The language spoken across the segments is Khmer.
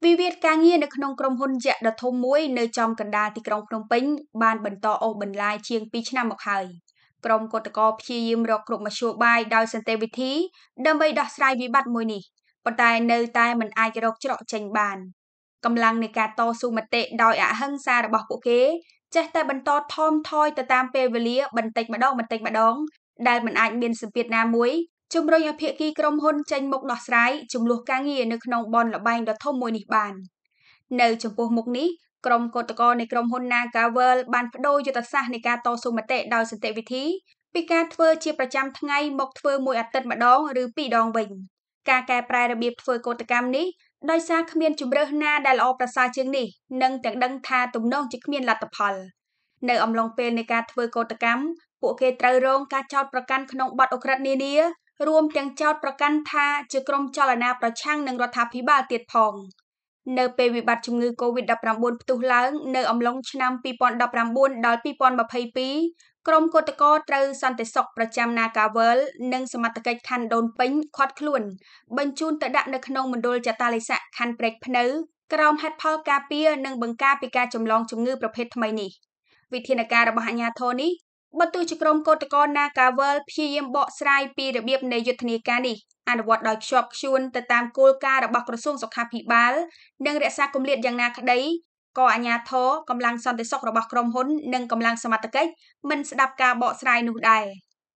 វិវាទការងារនៅក្នុងក្រុមហ៊ុនយក្សដ៏ធំមួយនៅចំកណ្ដាលទីក្រុងភ្នំពេញបានបន្តអូសបន្លាយជាង2ឆ្នាំមកហើយក្រុមគឧតកោព្យាយាមរកគ្រប់មធ្យោបាយដោយសន្តិវិធីដើម្បីដោះស្រាយវិបត្តិមួយនេះប៉ុន្តែនៅតែមិនអាចរកច្រកចេញបានកម្លាំងនៃការតស៊ូមតិដោយអហិង្សារបស់ពួកគេចេះតែបន្តថមថយទៅតាមពេលវេលាបន្តិចម្ដងដែលមិនអាចមានសម្ពាធណាមួយជំរុញឲ្យភាគីក្រុមហ៊ុនចេញមុខដោះស្រាយចំនួនការងារនៅក្នុងបនលបែងដ៏ធំមួយនេះបាននៅចំពោះមុខនេះក្រុមគឧតកោនៃក្រុមហ៊ុន Nagavel បានបដូរយុទ្ធសាស្ត្រនៃការតស៊ូមតិដោយសន្តិវិធីពីការធ្វើជាប្រចាំថ្ងៃមកធ្វើមួយអាទិត្យម្ដងឬពីរដងវិញការកែប្រែរបៀបធ្វើកោតកម្មនេះដោយសារគ្មានជំរើសណាដែលល្អប្រសើរជាងនេះនិងទាំងដឹងថាទំនងជាគ្មានលទ្ធផលនៅអំឡុងពេលនៃការធ្វើកោតកម្មពួកគេត្រូវរងការចោទប្រកាន់ក្នុងបទឧក្រិដ្ឋនានារួមទាំងចោទប្រកាន់ថាជាក្រុមចលនាប្រឆាំងនឹងរដ្ឋាភិបាលទៀតផងនៅពេលវិបត្តិជំងឺ COVID-19 ផ្ទុះឡើងនៅអំឡុងឆ្នាំ2019ដល់2022ក្រុមគឧតកោត្រូវសន្តិសុខប្រចាំ Nagavel និងសមត្ថកិច្ចខណ្ឌដូនពេញឃាត់ខ្លួនបញ្ជូនទៅដាក់នៅក្នុងមណ្ឌលចតាឡេស័កខណ្ឌព្រែកភ្នៅក្រោមហេតុផលការពារនិងបង្ការពីការចម្លងជំងឺប្រភេទថ្មីនេះវិធានការរបស់អាជ្ញាធរនេះបើទោះជាក្រុមគឧតកោ Nagavel ព្យាយាមបកស្រាយពីរបៀបនៃយុទ្ធនាការនេះអនុវត្តដោយខ្ជាប់ខ្ជួនទៅតាមគោលការណ៍របស់ក្រសួងសុខាភិបាលនិងរក្សាគម្លាតយ៉ាងណាក្តីក៏អាជ្ញាធរកម្លាំងសន្តិសុខរបស់ក្រុមហ៊ុននិងកម្លាំងសមត្ថកិច្ចមិនស្ដាប់ការបកស្រាយនោះដែរ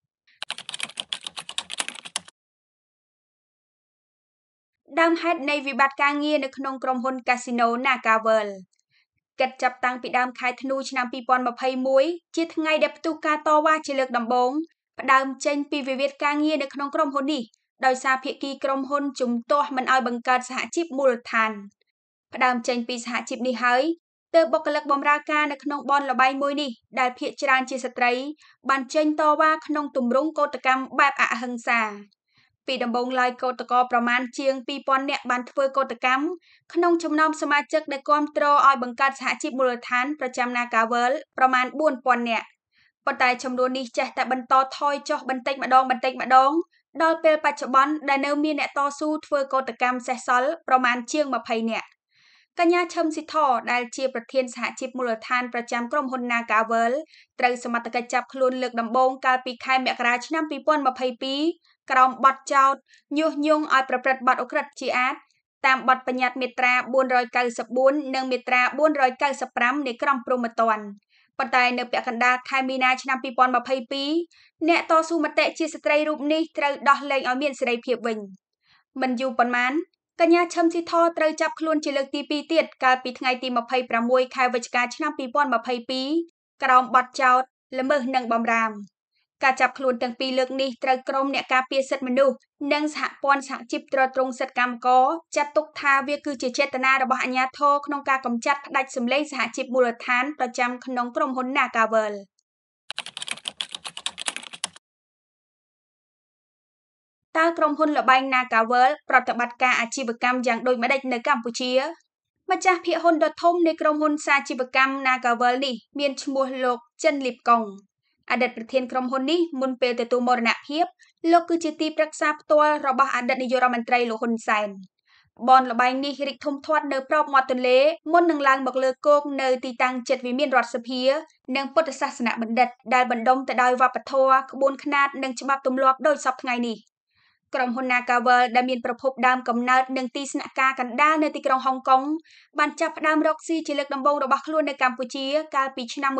ដើមហេតុនៃវិបត្តិការងារនៅក្នុងក្រុមហ៊ុន Casino Nagavel កិច្ចចាប់តាំងពីដើមខែធ្នូឆ្នាំ2021ជាថ្ងៃដែលផ្ទុះការតវ៉ាជាលើកដំបូងផ្ដើមចេញពីវិវាទការងារនៅក្នុងក្រុមហ៊ុននេះដោយសារភាគីក្រុមហ៊ុនជំទាស់មិនឲ្យបង្កើតសហជីពមូលដ្ឋានផ្ដើមចេញពីសហជីពនេះហើយទើបបុគ្គលិកបម្រើការនៅក្នុងបនលបែងមួយនេះដែលភាគច្រើនជាស្ត្រីបានចេញតវ៉ាក្នុងទម្រង់កោតកម្មបែបអហិង្សាពីដំបូងឡើយកោតក្រប្រមាណជាង2000នាក់បានធ្វើកោតកម្មក្នុងចំណោមសមាជិកដែលគាំទ្រឲ្យបង្កើតសហជីពមូលដ្ឋានប្រចាំ Nagavel ប្រមាណ4000នាក់ប៉ុន្តែចំនួននេះចេះតែបន្តថយចុះបន្តិចម្ដងដល់ពេលបច្ចុប្បន្នដែលនៅមានអ្នកតស៊ូធ្វើកោតកម្មសេសសល់ប្រមាណជាង20នាក់កញ្ញាឈឹមស៊ីធដែលជាប្រធានសហជីពមូលដ្ឋានប្រចាំក្រុមហ៊ុន Nagavel ត្រូវសមត្ថកិច្ចចាប់ខ្លួនលើកដំបូងកាលពីខែមករាឆ្នាំ2022ក្រោមបទចោទញុះញង់ឲ្យប្រព្រឹត្តបទឧក្រិដ្ឋជាអាតតាមបទបញ្ញត្តិមាត្រា494និងមាត្រា495នៃក្រមព្រហ្មទណ្ឌប៉ុន្តែនៅពាក់កណ្ដាលខែមីនាឆ្នាំ2022អ្នកតស៊ូមតិជាស្ត្រីរូបនេះត្រូវដោះលែងឲ្យមានសេរីភាពវិញមិនយូរប៉ុន្មានកញ្ញាឈឹមស៊ីធត្រូវចាប់ខ្លួនជាលើកទី2ទៀតកាលពីថ្ងៃទី26ខែវិច្ឆិកាឆ្នាំ2022ក្រោមបទចោទល្មើសនិងបម្រាមការចាប់ខ្លួនទាំងពីរលើកនេះត្រូវក្រុមអ្នកការពារសិទ្ធិមនុស្សនិងសហព័ន្ធសហជីពទ្រទ្រង់សិទ្ធិកម្មករចាត់ទុកថាវាគឺជាចេតនារបស់អាជ្ញាធរក្នុងការកម្ចាត់ផ្ដាច់សម្លេងសហជីពមូលដ្ឋានប្រចាំក្នុងក្រុមហ៊ុន Nagavelតើក្រុមហ៊ុនលបែង Nagavel ប្រតិបត្តិការអាជីវកម្មយ៉ាងដូចម្តេចនៅកម្ពុជាម្ចាស់ភាគហ៊ុនដ៏ធំនៃក្រុមហ៊ុនសាជីវកម្ម Nagavel នេះមានឈ្មោះលោកចិនលីបកុងអតីតប្រធានក្រុមហ៊ុននេះមុនពេលទទួលមរណភាពលោកគឺជាទីប្រឹក្សាផ្ទាល់របស់អតីតនាយករដ្ឋមន្ត្រីលោកហ៊ុនសែនបនលបែងនេះរីកធំធាត់នៅប្របមាត់ទន្លេមុននឹងឡើងមកលើគោកនៅទីតាំងជិតវិមានរដ្ឋសភានិងពុទ្ធសាសនបណ្ឌិតដែលបណ្ដុំទៅដោយវប្បធម៌ក្បួនខ្នាតនិងច្បាប់ទម្លាប់ដូចសពថ្ងៃនេះក្រុមហ៊ុន Nagavel ដែលមានប្រភពដើមកំណើតនិងទីស្នាក់ការកណ្ដាលនៅទីក្រុងហុងកុងបានចាប់ផ្ដើមរកស៊ីជាលើកដំបូងរបស់ខ្លួននៅកម្ពុជាកាលពីឆ្នាំ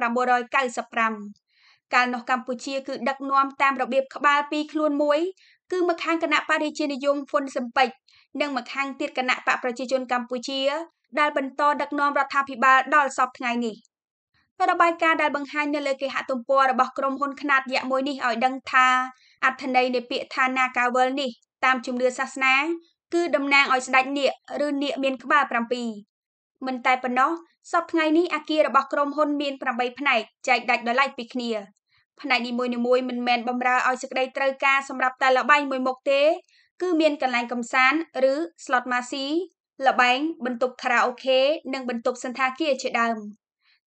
1995កាលនោះកម្ពុជាគឺដឹកនាំតាមរបៀបក្បាលពីរខ្លួនមួយគឺម្ខាងគណៈបរិជានិយមហ៊ុនស៊ិនប៉ិចនិងម្ខាងទៀតគណៈបកប្រជាជនកម្ពុជាដែលបន្តដឹកនាំរដ្ឋាភិបាលដល់សពថ្ងៃនេះរបាយការណ៍ដែលបង្ហាញនៅលើគេហទំព័ររបស់ក្រុមហ៊ុនខ្នាតយក្សមួយនេះឲ្យដឹងថាអត្ថន័យនៃពាក្យថា Nagavel នេះតាមជំនឿសាសនាគឺតំណាងឲ្យស្ដេចនាគឬនាគមានក្បាល7មិនតែប៉ុណ្ណោះសពថ្ងៃនេះអគាររបស់ក្រុមហ៊ុនមាន8ផ្នែកចែកដាច់ដោយឡែកពីគ្នាផ្នែកនីមួយៗមិនមែនបម្រើឲ្យសេចក្តីត្រូវការសម្រាប់តែល្បែងមួយមុខទេគឺមានកន្លែងកម្សាន្តឬ slot machine ល្បែងបន្ទប់ខារ៉ាអូខេនិងបន្ទប់សណ្ឋាគារជាដើម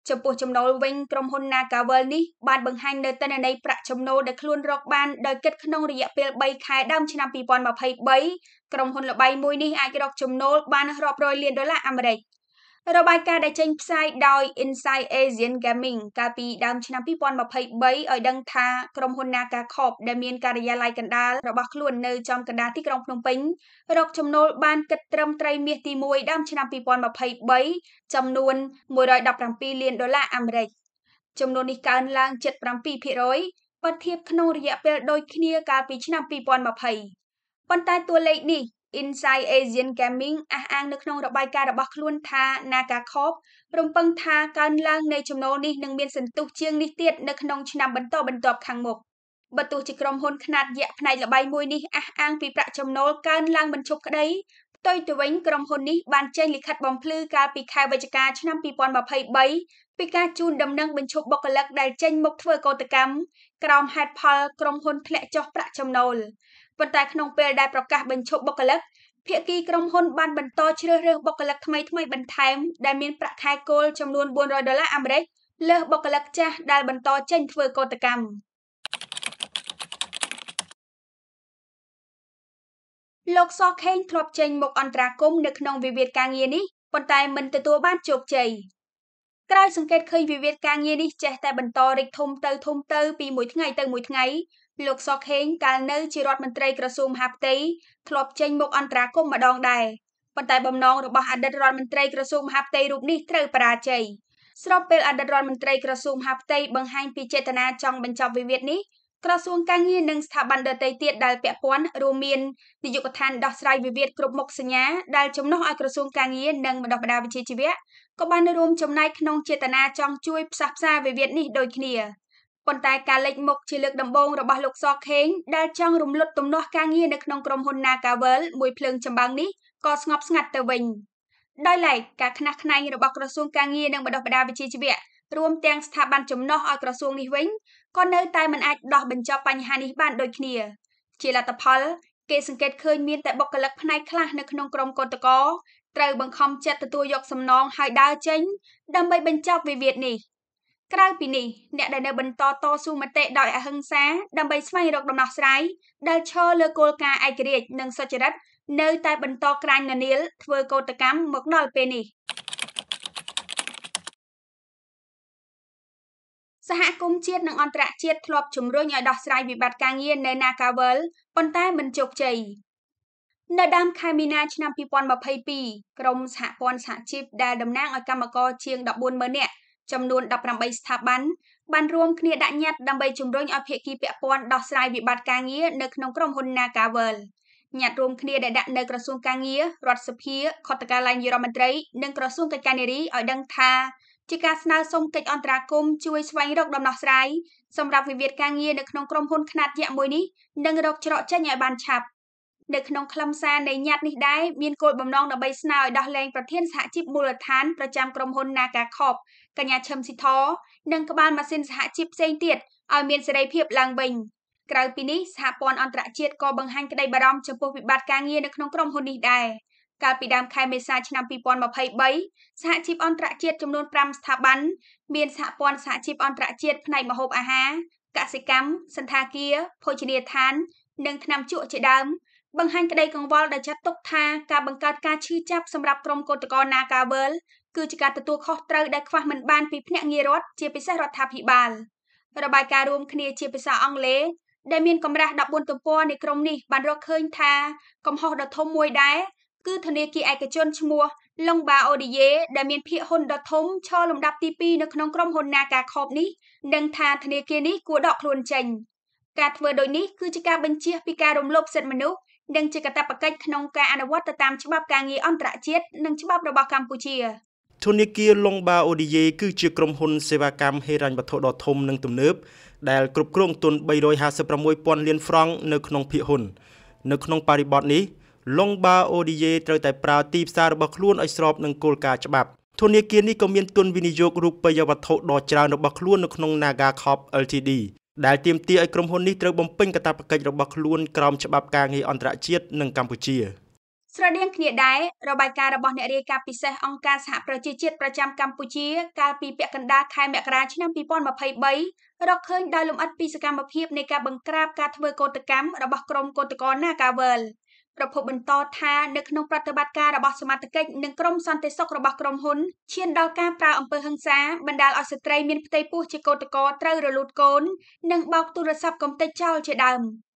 ចំពោះចំណូលវិញក្រុមហ៊ុន Nagavel នេះបានបង្ហាញនៅទិន្នន័យប្រាក់ចំណូលដែលខ្លួនរកបានដោយគិតក្នុងរយៈពេល3ខែដើមឆ្នាំ2023ក្រុមហ៊ុនល្បីមួយនេះអាចរកចំណូលបានរាប់រយលានដុល្លារអាមេរិករបាយការណ៍ដែលចេញផ្សាយដោយ Inside Asian Gaming កាលពីដើមឆ្នាំ2023ឲ្យដឹងថាក្រុមហ៊ុន Naga Corp ដែលមានការិយាល័យកណ្ដាលរបស់ខ្លួននៅចំកណ្ដាលទីក្រុងភ្នំពេញរកចំណូលបានគិតត្រឹមត្រីមាសទី1ដើមឆ្នាំ2023ចំនួន$117លានអាមេរិកចំនួននេះកើនឡើង 77% បើធៀបក្នុងរយៈពេលដូចគ្នាកាលពីឆ្នាំ2020ប៉ុន្តែតួលេខនេះInside Asian Gaming អះអាងនៅក្នុងរបាយការណ៍របស់ខ្លួនថា Naga Corp រំពឹងថាកើនឡើងនៃចំណូលនេះនឹងមានសន្ទុះជាងនេះទៀតនៅក្នុងឆ្នាំបន្ទាប់ខាងមុខបើទោះជាក្រុមហ៊ុនខ្នាតយក្សផ្នែកល្បីមួយនេះអះអាងពីប្រាក់ចំណូលកើនឡើងមិនឈប់ក្តីផ្ទុយទៅវិញក្រុមហ៊ុននេះបានចេញលិខិតបំភ្លឺកាលពីខែវិច្ឆិកាឆ្នាំ2023ពីការជូនដំណឹងបញ្ឈប់បុគ្គលិកដែលចេញមុខធ្វើកោតកម្មក្រោមហេតុផលក្រុមហ៊ុនធ្លាក់ចុះប្រាក់ចំណូលប៉ុន្តែក្នុងពេលដែលប្រកាសបញ្ឈប់បុគ្គលិកភាគីក្រុមហ៊ុនបានបន្តជ្រើសរើសបុគ្គលិកថ្មីបន្ថែមដែលមានប្រាក់ខែគោលចំនួន$400អាមេរិកលើសបុគ្គលិកចាស់ដែលបន្តចេញធ្វើកោតកម្មលោកសខេងធ្លាប់ចេញមុខអន្តរាគមន៍នៅក្នុងវិវាទការងារនេះប៉ុន្តែមិនទទួលបានជោគជ័យក្រោយសង្កេតឃើញវិវាទការងារនេះចេះតែបន្តរីកធំទៅពីមួយថ្ងៃទៅមួយថ្ងៃលោកសខេងកាលនៅជារដ្ឋមន្ត្រីក្រសួងមហាផ្ទៃធ្លាប់ចេញមុខអន្តរាគមន៍ម្ដងដែរប៉ុន្តែបំណងរបស់អតីតរដ្ឋមន្ត្រីក្រសួងមហាផ្ទៃរូបនេះត្រូវបរាជ័យស្របពេលអតីតរដ្ឋមន្ត្រីក្រសួងមហាផ្ទៃបង្ហាញពីចេតនាចង់បញ្ចប់វិវាទនេះក្រសួងការងារនិងស្ថាប័នដទៃទៀតដែលពាក់ព័ន្ធរួមមាននាយកដ្ឋានដោះស្រាយវិវាទគ្រប់មុខសញ្ញាដែលជំនួសឲ្យក្រសួងការងារនិងបណ្ដុះបណ្ដាលវិជ្ជាជីវៈក៏បានរួមចំណែកក្នុងចេតនាចង់ជួយផ្សះផ្សាវិវាទនេះដូចគ្នាប៉ុន្តែការលេចមុខជាលើកដំបូងរបស់លោកសខេងដែលចង់រំលត់ទំនាស់ការងារនៅក្នុងក្រុមហ៊ុន Nagavel មួយភ្លើងចម្បាំងនេះក៏ស្ងប់ស្ងាត់ទៅវិញដោយឡែកការខ្នះខ្នែងរបស់ក្រសួងការងារនិងបណ្ដុះបណ្ដាលវិជ្ជាជីវៈរួមទាំងស្ថាប័នចំណុះឲ្យក្រសួងនេះវិញក៏នៅតែមិនអាចដោះបញ្ចប់បញ្ហានេះបានដូចគ្នាជាលទ្ធផលគេសង្កេតឃើញមានតែបុគ្គលិកផ្នែកខ្លះនៅក្នុងក្រុមកោតក្រត្រូវបង្ខំចិត្តទទួលយកសំណងហើយដើរចេញដើម្បីបញ្ចប់វិវាទនេះក្រៅពីនេះអ្នកដែលនៅបន្តតស៊ូមតិដោយអហិង្សាដើម្បីស្វែងរកដំណោះស្រាយដែលឈរលើគោលការណ៍ឯករាជ្យនិងសុចរិតនៅតែបន្តក្រាញនានាលធ្វើកោតកម្មមកដល់ពេលនេះសហគមន៍ជាតិនិងអន្តរជាតិធ្លាប់ជំរុញឲ្យដោះស្រាយវិបត្តិការងារនៅ Nagavel ប៉ុន្តែមិនជោគជ័យនៅដើមខែមីនាឆ្នាំ2022ក្រុមសហព័ន្ធសហជីពដែលតំណាងឲ្យកម្មករជាង140,000នាក់ចំនួន18ស្ថាប័នបានរួមគ្នាដាក់ញត្តិដើម្បីជំរុញឲ្យភាគីពាក់ព័ន្ធដោះស្រាយវិបត្តិការងារនៅក្នុងក្រុមហ៊ុន Nagavel ញត្តិរួមគ្នាដែលដាក់នៅក្រសួងការងាររដ្ឋសភាខុទ្ទកាល័យនាយរដ្ឋមន្ត្រីនិងក្រសួងកិច្ចការនារីឲ្យដឹងថាជាការស្នើសុំកិច្ចអន្តរាគមន៍ជួយស្វែងរកដំណោះស្រាយសម្រាប់វិវាទការងារនៅក្នុងក្រុមហ៊ុនខ្នាតយក្សមួយនេះនិងរកច្រកចេញឲ្យបានឆាប់នៅក្នុងខ្លឹមសារនៃញត្តិនេះដែរមានគោលបំណងដើម្បីស្នើឲ្យដោះលែងប្រធានសហជីពមូលដ្ឋានប្រចាំក្រុមហ៊ុន Naga Corp កញ្ញាឈឹមស៊ីធនិងក្បាលម៉ាស៊ីនសហជីពផ្សេងទៀតឲ្យមានសេរីភាពឡើងវិញក្រៅពីនេះសហព័ន្ធអន្តរជាតិក៏បង្ហាញក្តីបារម្ភចំពោះវិបត្តិការងារនៅក្នុងក្រុមហ៊ុននេះដែរកាលពីដើមខែមេសាឆ្នាំ2023សហជីពអន្តរជាតិចំនួន5ស្ថាប័នមានសហព័ន្ធសហជីពអន្តរជាតិផ្នែកម្ហូបអាហារកសិកម្មសន្តាគារភោជនីយដ្ឋាននិងថ្នាំជក់ជាដើមបង្ហាញក្តីកង្វល់ដែលចាត់ទុកថាការបង្កើតការឈឺចាប់សម្រាប់ក្រុមកោតក្រ Nagavel គឺជាការទទួលខុសត្រូវដែលខ្វះមិនបានពីភ្នាក់ងាររដ្ឋជាពិសេសរដ្ឋាភិបាលរបាយការណ៍រួមគ្នាជាភាសាអង់គ្លេសដែលមានកម្រាស់14ទំព័រនៃក្រុមនេះបានរកឃើញថាកំហុសដ៏ធំមួយដែរគឺធនាគារឯកជនឈ្មោះ Lombard Odier ដែលមានភាគហ៊ុនដ៏ធំឈរលំដាប់ទី2នៅក្នុងក្រុមហ៊ុន Naga Corp នេះនិងថាធនាគារនេះគួរដកខ្លួនចេញការធ្វើដូចនេះគឺជាការបញ្ជាពីការរំលោភសិទ្ធិមនុស្សនិងជាកាតព្វកិច្ចក្នុងការអនុវត្តទៅតាមច្បាប់ការងារអន្តរជាតិនិងច្បាប់របស់កម្ពុជាធនាគារ Lombard Odier គឺជាក្រុមហ៊ុនសេវាកម្មហិរញ្ញវត្ថុដ៏ធំនិងទំនើបដែលគ្រប់គ្រងទុន356,000 លានហ្វ្រង់នៅក្នុងភាគហ៊ុននៅក្នុងបរិបទនេះLombard Odier ត្រូវតែប្រើទីផ្សាររបស់ខ្លួនឲ្យស្របនឹងគោលការណ៍ច្បាប់ធនាគារនេះក៏មានទុនវិនិយោគរូបិយវត្ថុដ៏ច្រើនរបស់ខ្លួននៅក្នុង Naga Corp Ltd ដែលទាមទារឲ្យក្រុមហ៊ុននេះត្រូវបំពេញកាតព្វកិច្ចរបស់ខ្លួនក្រោមច្បាប់ការងារអន្តរជាតិនិងកម្ពុជាស្រដៀងគ្នាដែររបាយការណ៍របស់អ្នករាយការណ៍ពិសេសអង្គការសហប្រជាជាតិប្រចាំកម្ពុជាកាលពីពាក់កណ្ដាលខែមករាឆ្នាំ2023រកឃើញដោយលម្អិតពីសកម្មភាពនៃការបង្ក្រាបការធ្វើកោតកម្មរបស់ក្រុមកោតក្រ Nagawal ប្រពន្ធបន្តថានៅក្នុងប្រតិបត្តិការរបស់សមត្ថកិច្ចនិងក្រុមសន្តិសុខរបស់ក្រុមហ៊ុនឈានដល់ការប្រើអំពើហិង្សាបណ្ដាលឲ្យស្ត្រីមានផ្ទៃពោះជាកោតក្រត្រូវរលូតកូននិងបោកទូរស័ព្ទកំទេចចោលជាដើម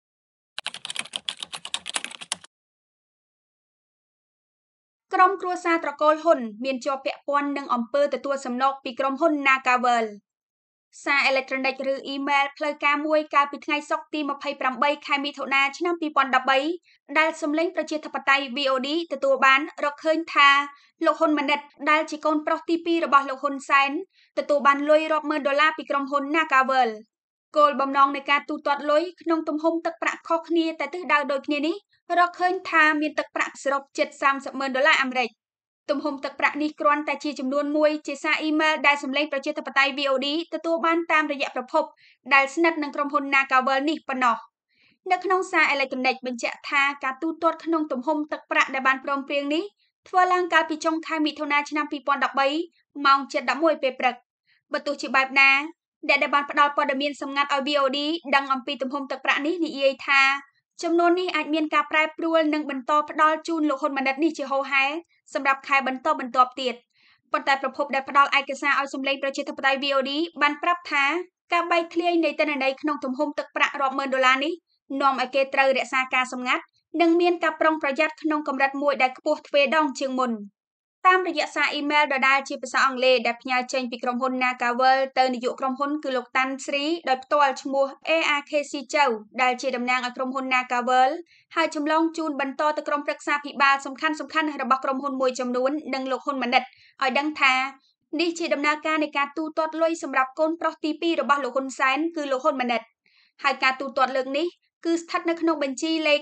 ក្រុមគ្រួសារត្រកូលហ៊ុនមានជាប់ពាក់ព័ន្ធនឹងអំពើទទួលសំណូកពីក្រុមហ៊ុន Nagawal សារអេឡិចត្រូនិកឬអ៊ីមែលផ្លូវការមួយកាលពីថ្ងៃសុក្រទី28ខែមិថុនាឆ្នាំ2013ដែលសម្លេងប្រជាធិបតេយ្យ VOD ទទួលបានរកឃើញថាលោកហ៊ុនម៉ាណិតដែលជាកូនប្រុសទី2របស់លោកហ៊ុនសែនទទួលបានលុយរាប់ម៉ឺនដុល្លារពីក្រុមហ៊ុន Nagawal គោលបំណងនៃការទូទាត់លុយក្នុងទំហំទឹកប្រាក់ខុសគ្នាតែទិសដៅដូចគ្នានេះរកឃើញថាមានទឹកប្រាក់សរុបជិត$30,000អាមេរិកទំហំទឹកប្រាក់នេះគ្រាន់តែជាចំនួនមួយជាសារអ៊ីមែលដែលសម្លេងប្រជាធិបតេយ្យ VOD ទទួលបានតាមរយៈប្រភពដែលស្និទ្ធនឹងក្រុមហ៊ុន Nagawal នេះប៉ុណ្ណោះនៅក្នុងសារអេឡិចត្រូនិកបញ្ជាក់ថាការទូទាត់ក្នុងទំហំទឹកប្រាក់ដែលបានព្រមព្រៀងនេះធ្វើឡើងកាលពីចុងខែមិថុនាឆ្នាំ2013ម៉ោង 7:11 ពេលព្រឹកបើទោះជាបែបណាអ្នកដែលបានផ្ដល់ព័ត៌មានសម្ងាត់ឲ្យ VOD ដឹងអំពីទំហំទឹកប្រាក់នេះនិយាយថាចំនួននេះអាចមានការប្រែប្រួលនិងបន្តផ្ដល់ជូនលោកហ៊ុនម៉ាណិតនេះជាហូរហែសម្រាប់ខែបន្តបន្ទាប់ទៀតប៉ុន្តែប្រភពដែលផ្ដល់ឯកសារឲ្យសម្លេងប្រជាធិបតេយ្យ VOD បានប្រាប់ថាការបែកធ្លាយនៃទិន្នន័យក្នុងទំហំទឹកប្រាក់រាប់ម៉ឺនដុល្លារនេះនាំឲ្យគេត្រូវរក្សាការសម្ងាត់និងមានការប្រុងប្រយ័ត្នក្នុងកម្រិតមួយដែលខ្ពស់ទ្វេដងជាងមុនតាមរយៈសារអ៊ីមែលដដែលជាភាសាអង់គ្លេសដែលផ្ញើចេញពីក្រុមហ៊ុន Nagawal ទៅនាយកក្រុមហ៊ុនគឺលោកតាន់ស្រីដោយផ្ទាល់ឈ្មោះ ARKC ចៅដែលជាតំណាងឲ្យក្រុមហ៊ុន Nagawal ហើយចម្លងជូនបន្តទៅក្រុមប្រឹក្សាភិបាលសំខាន់ៗរបស់ក្រុមហ៊ុនមួយចំនួននិងលោកហ៊ុនម៉ាណិតឲ្យដឹងថានេះជាដំណើរការនៃការទូទាត់លុយសម្រាប់កូនប្រុសទី2របស់លោកហ៊ុនសែនគឺលោកហ៊ុនម៉ាណិតហើយការទូទាត់លើកនេះគឺស្ថិតនៅក្នុងបញ្ជីលេខ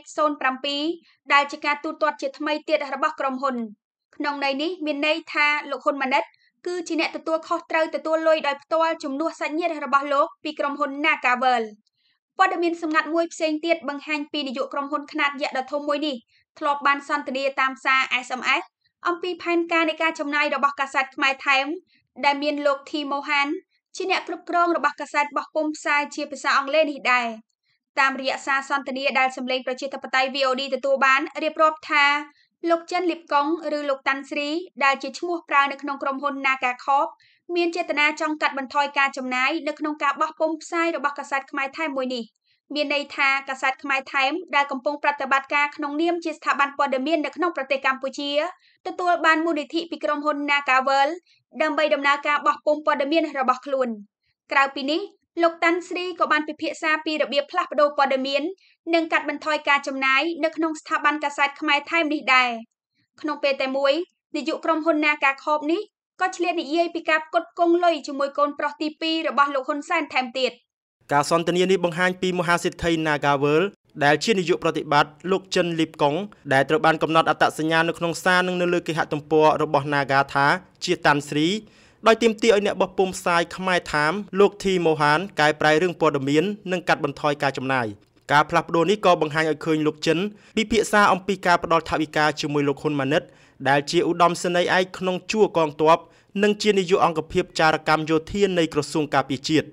07ដែលជាការទូទាត់ជាថ្មីទៀតរបស់ក្រុមហ៊ុនក្នុងន័យនេះមានន័យថាលោកហ៊ុនម៉ាណិតគឺជាអ្នកទទួលខុសត្រូវទទួលលុយដោយផ្ទាល់ជំនួសសាច់ញាតិរបស់លោកពីក្រុមហ៊ុន Nagawal ព័ត៌មានសម្ងាត់មួយផ្សេងទៀតបង្ហាញពីនាយកក្រុមហ៊ុនខ្នាតយក្សដ៏ធំមួយនេះធ្លាប់បានសន្ទនាតាមសារ SMS អំពីផែនការនៃការចំណាយរបស់កាសែតខ្មែរថែមដែលមានលោក ធី ម៉ូហានជាអ្នកគ្រប់គ្រងរបស់កាសែតបោះពុម្ពផ្សាយជាភាសាអង់គ្លេសនេះដែរតាមរយៈសារសន្ទនាដែលសម្លេងប្រជាធិបតេយ្យ VOD ទទួលបានរៀបរាប់ថាលោកចិនលីបកុងឬលោកតាន់ស្រីដែលជាឈ្មោះប្រើនៅក្នុងក្រុមហ៊ុន Nagacorp មានចេតនាចង់កាត់បន្ថយការចំណាយនៅក្នុងការបោះពុម្ពផ្សាយរបស់កាសែតខ្មែរថែមមួយនេះមានន័យថាកាសែតខ្មែរថែមដែលកំពុងប្រតិបត្តិការក្នុងនាមជាស្ថាប័នព័ត៌មាននៅក្នុងប្រទេសកម្ពុជាទទួលបានមូលនិធិពីក្រុមហ៊ុន Nagawal ដើម្បីដំណើរការបោះពុម្ពព័ត៌មានរបស់ខ្លួនក្រៅពីនេះលោកតាន់ស្រីក៏បានពិភាក្សាពីរបៀបផ្លាស់ប្ដូរព័ត៌មាននិងកាត់បន្ថយការចំណាយនៅក្នុងស្ថាប័នកាសែតខ្មែរថែមនេះដែរក្នុងពេលតែមួយនាយកក្រុមហ៊ុន Nagacorp នេះក៏ឆ្លៀតនិយាយពីការផ្គត់ផ្គង់លុយជាមួយកូនប្រុសទី2របស់លោកហ៊ុនសែនថែមទៀតការសន្ទនានេះបង្ហាញពីមហាសេដ្ឋី Nagawal ដែលជានាយកប្រតិបត្តិលោកចិនលីបកុងដែលត្រូវបានកំណត់អត្តសញ្ញាណនៅក្នុងសារនិងនៅលើគេហទំព័ររបស់ Naga ថាជាតាន់ស្រីដោយទាមទារឲ្យអ្នកបោះពុម្ពផ្សាយខ្មែរថាមលោក ធី ម៉ូហានកែប្រែរឿងព័ត៌មាននិងកាត់បន្ថយការចំណាយការផ្លាស់ប្ដូរនេះក៏បង្ហាញឲ្យឃើញលោកចិនពិភាក្សាអំពីការផ្ដល់ថវិកាជាមួយលោកហ៊ុនម៉ាណិតដែលជាឧត្តមសេនីយ៍ឯកក្នុងជួរកងទ័ពនិងជានាយកអង្គភិបចារកម្មយោធានៃក្រសួងការពារជាតិ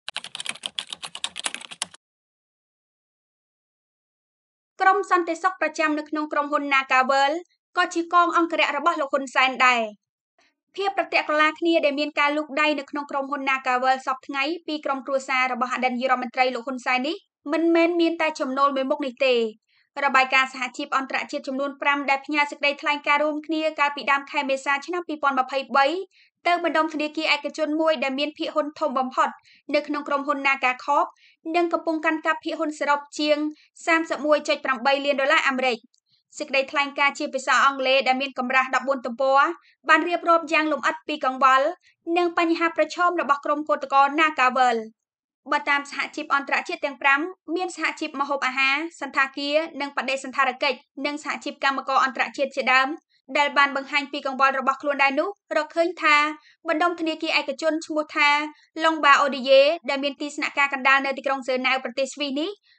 ក្រុមសន្តិសុខប្រចាំនៅក្នុងក្រុមហ៊ុន Nagawal ក៏ជាកងអង្គរៈរបស់លោកហ៊ុនសែនដែរភាពប្រតិកលាគ្នាដែលមានការលូកដៃនៅក្នុងក្រុមហ៊ុន Nagawal សពថ្ងៃពីក្រុមគ្រួសាររបស់អតីតនាយរដ្ឋមន្ត្រីលោកហ៊ុនសែននេះមិនមែនមានតែចំណូលមួយមុខនេះទេរបាយការណ៍សហជីពអន្តរជាតិចំនួន5ដែលផ្ញើសេចក្តីថ្លែងការណ៍រួមគ្នាកាលពីដើមខែមេសាឆ្នាំ2023ទៅបណ្ដុំធនាគារឯកជនមួយដែលមានភាគហ៊ុនធំបំផុតនៅក្នុងក្រុមហ៊ុន Nagacorp និងកំពុងកាន់កាប់ភាគហ៊ុនសរុបជាង$31.8 លានអាមេរិកសេចក្តីថ្លែងការណ៍ជាភាសាអង់គ្លេសដែលមានកម្រាស់14ទំព័របានរៀបរាប់យ៉ាងលម្អិតពីកង្វល់និងបញ្ហាប្រឈមរបស់ក្រុមកោតក្រ Nagawal បើតាមសហជីពអន្តរជាតិទាំង5មានសហជីពម្ហូបអាហារសន្តាគារនិងបដិសណ្ឋារកិច្ចនិងសហជីពកម្មករអន្តរជាតិជាដើមដែលបានបង្ហាញពីកង្វល់របស់ខ្លួនដែរនោះរកឃើញថាបណ្ដុំធនាគារឯកជនឈ្មោះថា Lombard Odier ដែលមានទីស្នាក់ការកណ្ដាលនៅទីក្រុងហ្សឺណែវប្រទេសស្វីសនេះ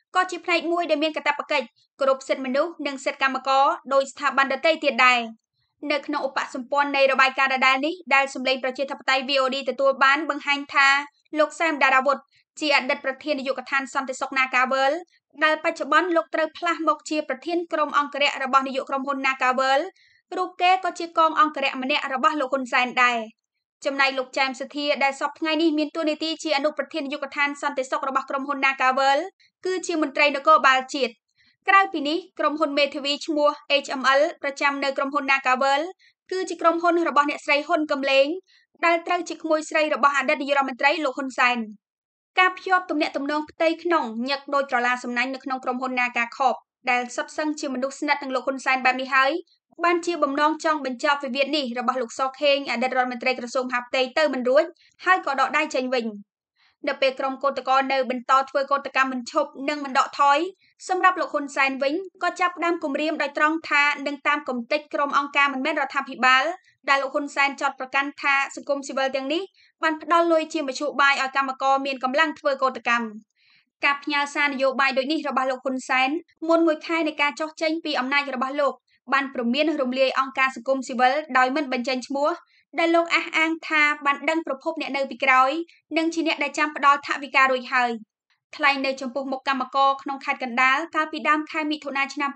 ក៏ជាផ្នែកមួយដែលមានកាតព្វកិច្ចគោរពសិទ្ធិមនុស្សនិងសិទ្ធិកម្មករដោយស្ថាប័នដទៃទៀតដែរនៅក្នុងឧបសម្ព័ន្ធនៃរបាយការណ៍ដដែលនេះដែលសម្លេងប្រជាធិបតេយ្យ VOD ទទួលបានបង្ហាញថាលោកសែមដារាវុធជាអតីតប្រធាននាយកដ្ឋានសន្តិសុខ Nagavel ដែលបច្ចុប្បន្នលោកត្រូវផ្លាស់មកជាប្រធានក្រុមអង្គរៈរបស់នាយកក្រុមហ៊ុន Nagavel រូបគេក៏ជាកងអង្គរៈម្នាក់របស់លោកហ៊ុនសែនដែរចំណែកលោកចែមសធាដែលសពថ្ងៃនេះមានតួនាទីជាអនុប្រធាននាយកដ្ឋានសន្តិសុខរបស់ក្រុមហ៊ុន Nagavel គឺជាមន្ត្រីនគរបាលជាតិក្រៅពីនេះក្រុមហ៊ុនមេធាវីឈ្មោះ HML ប្រចាំនៅក្រុមហ៊ុន Nagavel គឺជាក្រុមហ៊ុនរបស់អ្នកស្រីហ៊ុនកំឡេងដែលត្រូវជាក្មួយស្រីរបស់អតីតនាយករដ្ឋមន្ត្រីលោកហ៊ុនសែនការភ្ជាប់ទំនាក់ទំនងផ្ទៃក្នុងញឹកដោយត្រឡាសំណាញ់នៅក្នុងក្រុមហ៊ុន Nagacorp ដែលសុទ្ធសឹងជាមនុស្សស្និទ្ធនឹងលោកហ៊ុនសែនបែបនេះហើយបានជាបំណងចង់បញ្ចប់វិវាទនេះរបស់លោកសខេងអតីតរដ្ឋមន្ត្រីក្រសួងមហាផ្ទៃទៅមិនរួចហើយក៏ដកដៃចេញវិញនៅពេលក្រុមកោតក្រនៅបន្តធ្វើកោតកម្មមិនឈប់និងមិនដកថយសម្រាប់លោកហ៊ុនសែនវិញក៏ចាប់ផ្ដើមគម្រាមដោយត្រង់ថានឹងតាមគំនិតក្រុមអង្គការមិនមែនរដ្ឋាភិបាលដែលលោកហ៊ុនសែនចោទប្រកាន់ថាសង្គមស៊ីវិលទាំងនេះបានផ្ដល់លុយជាមធ្យោបាយឲ្យកម្មករមានកម្លាំងធ្វើកោតកម្មការផ្ញើសារនយោបាយដូចនេះរបស់លោកហ៊ុនសែនមុនមួយខែនៃការចុះចេញពីអំណាចរបស់លោកបានព្រមានរំលាយអង្គការសង្គមស៊ីវិលដោយមិនបញ្ចេញឈ្មោះដែលលោកអះអាងថាបានដឹងប្រភពអ្នកនៅពីក្រោយនិងជាអ្នកដែលចាំផ្ដល់ថវិការួចហើយថ្លែងនៅចំពោះមុខកម្មករក្នុងខេត្តកណ្ដាលកាលពីដើមខែមិថុនាឆ្នាំ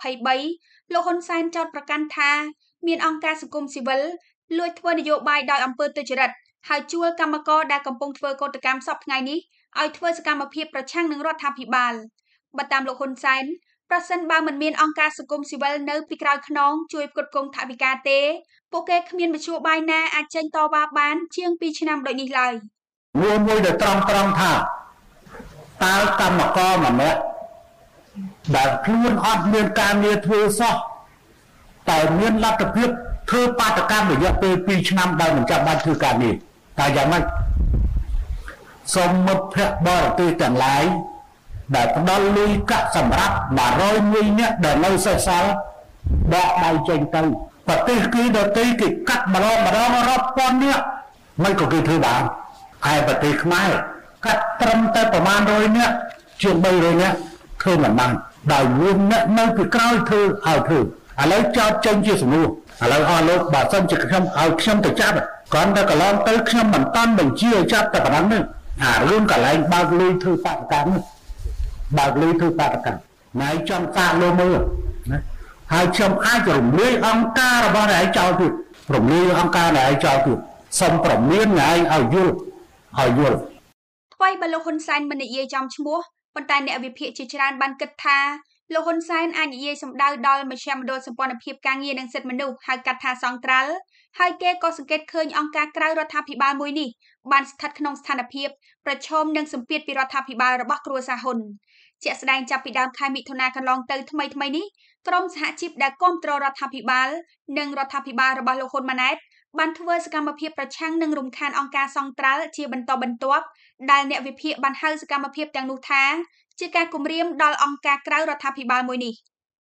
2023លោកហ៊ុនសែនចោទប្រកាន់ថាមានអង្គការសង្គមស៊ីវិលលួចធ្វើនយោបាយដោយអំពើទុច្ចរិតហើយជួលកម្មករដែលកំពុងធ្វើកោតកម្មសពថ្ងៃនេះឲ្យធ្វើសកម្មភាពប្រឆាំងនឹងរដ្ឋាភិបាលបើតាមលោកហ៊ុនសែនប្រសិនបើមិនមានអង្គការសង្គមស៊ីវិលនៅពីក្រោយខ្នងជួយផ្គត់ផ្គង់ថវិកាទេពួកគេគ្មានមធ្យោបាយណាអាចចេញតវ៉ាបានជាង2ឆ្នាំដូចនេះឡើយមួយដែលត្រង់ថាតើកម្មករម្នាក់ដែលខ្លួនអត់មានការងារធ្វើសោះតែមានលទ្ធភាពធ្វើបាតកម្មរយៈពេល2ឆ្នាំដោយមិនចាំបាច់ធ្វើការងារតែយ៉ាងម៉េចសូមមិត្តភក្តិបរទេសទាំងឡាយដែលផ្ដល់លុយកាក់សម្រាប់101នាក់ដែលនៅសេសសល់ដកដៃចេញទៅប្រទេសគេដទៃគេកាត់ម្ដងរាប់ពាន់នាក់មិនក៏គេធ្វើបានហើយប្រទេសខ្មែរកាត់ត្រឹមតែប្រមាណ100នាក់ជាង300នាក់ធ្វើមិនបានដោយមានអ្នកនៅពីក្រោយធ្វើឲ្យធ្វើឥឡូវចោតចេញជាសំណួរឥឡូវអស់លោកបើសិនជាខ្ញុំឲ្យខ្ញុំទៅចាប់គ្រាន់តែកន្លងទៅខ្ញុំមិនតាន់បញ្ជាឲ្យចាប់តែប៉ុណ្ណឹងទេអារឿងកន្លែងបើកលុយធ្វើបាតកម្មនេះបើកលុយធ្វើបាតកម្មណៃចង់សាកលោកមើលណាហើយខ្ញុំអាចរំលាយអង្គការរបស់អ្នកឯងចោលទៀតរំលាយអង្គការអ្នកឯងចោលទៀតសូមប្រមានអ្នកឯងឲ្យយល់ថ្មីបើលោកហ៊ុនសែនមិននិយាយចំឈ្មោះប៉ុន្តែអ្នកវិភាគជាច្រើនបានគិតថាលោកហ៊ុនសែនអាចនិយាយសម្ដៅដល់មជ្ឈមណ្ឌលសម្ព័ន្ធភាពការងារនិងសិទ្ធិមនុស្សហៅកាត់ថាសង្ត្រាល់ហើយគេក៏សង្កេតឃើញអង្គការក្រៅរដ្ឋាភិបាលមួយនេះបានស្ថិតក្នុងស្ថានភាពប្រឈមនឹងសម្ពាធពីរដ្ឋាភិបាលរបស់គ្រួសារហ៊ុនជាក់ស្ដែងចាប់ពីដើមខែមិថុនាកន្លងទៅថ្មីនេះក្រមសហជីពដែលគាំទ្ររដ្ឋាភិបាលនិងរដ្ឋាភិបាលរបស់លោកហ៊ុនម៉ាណែតបានធ្វើសកម្មភាពប្រឆាំងនឹងរំខានអង្គការសង្ត្រាល់ជាបន្តបន្ទាប់ដែលអ្នកវិភាគបានហៅសកម្មភាពទាំងនោះថាជាការគំរាមដល់អង្គការក្រៅរដ្ឋាភិបាលមួយនេះ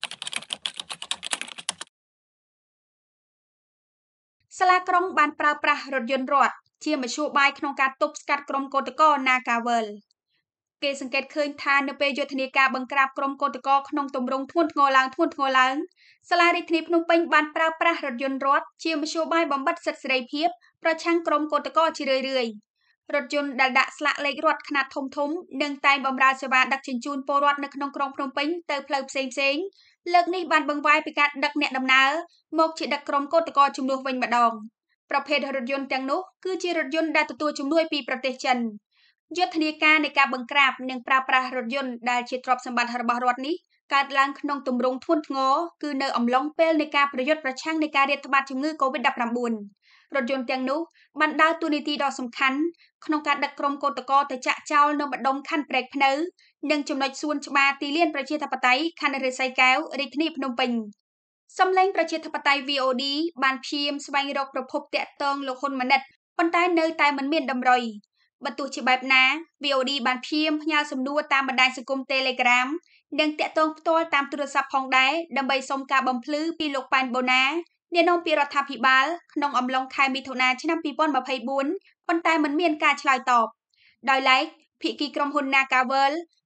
សាលាក្រុងបានប្រើប្រាស់រថយន្តរដ្ឋជាមធ្យោបាយក្នុងការទប់ស្កាត់ក្រុមកោតក្រ Nagavel គេសង្កេតឃើញថានៅពេលយុទ្ធនាការបង្ក្រាបក្រុមកោតក្រក្នុងទម្រង់ធ្ងន់ធ្ងរឡើងសាលារាជធានីភ្នំពេញបានប្រើប្រាស់រថយន្តរដ្ឋជាមធ្យោបាយបំបិទសិទ្ធិសេរីភាពប្រឆាំងក្រុមកោតក្រជារឿយរថយន្តដែលដាក់ស្លាកលេខរដ្ឋខ្នាតធំនិងតែងបម្រើសេវាដឹកជញ្ជូនពលរដ្ឋនៅក្នុងក្រុងភ្នំពេញទៅផ្លូវផ្សេងលើកនេះបានបង្វែរពីការដឹកអ្នកដំណើរមកជាដឹកក្រុមកោតក្រជំនួសវិញម្ដងប្រភេទរថយន្តទាំងនោះគឺជារថយន្តដែលទទួលជំនួយពីប្រទេសចិនយុទ្ធនាការនៃការបង្ក្រាបនិងប្រើប្រាស់រថយន្តដែលជាទ្រព្យសម្បត្តិរបស់រដ្ឋនេះកើតឡើងក្នុងទម្រង់ធ្ងន់ធ្ងរគឺនៅអំឡុងពេលនៃការប្រយុទ្ធប្រឆាំងនឹងការរាតត្បាតជំងឺ COVID-19 រថយន្តទាំងនោះបានដើរតួនាទីដ៏សំខាន់ក្នុងការដឹកក្រុមកោតក្រទៅចាក់ចោលនៅម្ដុំខណ្ឌព្រែកភ្នៅនិងចំណុចសួនច្បារទីលានប្រជាធិបតេយ្យខណ្ឌរិស័យកែវរាជធានីភ្នំពេញសំឡេងប្រជាធិបតេយ្យ VOD បានព្យាយាមស្វែងរកប្រភពតាក់ទងលោកហ៊ុនម៉ាណិតប៉ុន្តែនៅតែមិនមានដំរុយបើទោះជាបែបណា VOD បានព្យាយាមផ្ញើសំណួរតាមបណ្ដាញសង្គម Telegram និងតាក់ទងផ្ទាល់តាមទូរស័ព្ទផងដែរដើម្បីសុំការបំភ្លឺពីលោកប៉ែនបូណាអ្នកនាំពាក្យរដ្ឋាភិបាលក្នុងអំឡុងខែមិថុនាឆ្នាំ2024ប៉ុន្តែមិនមានការឆ្លើយតបដោយឡែកភាគីក្រុមហ៊ុន Nagavel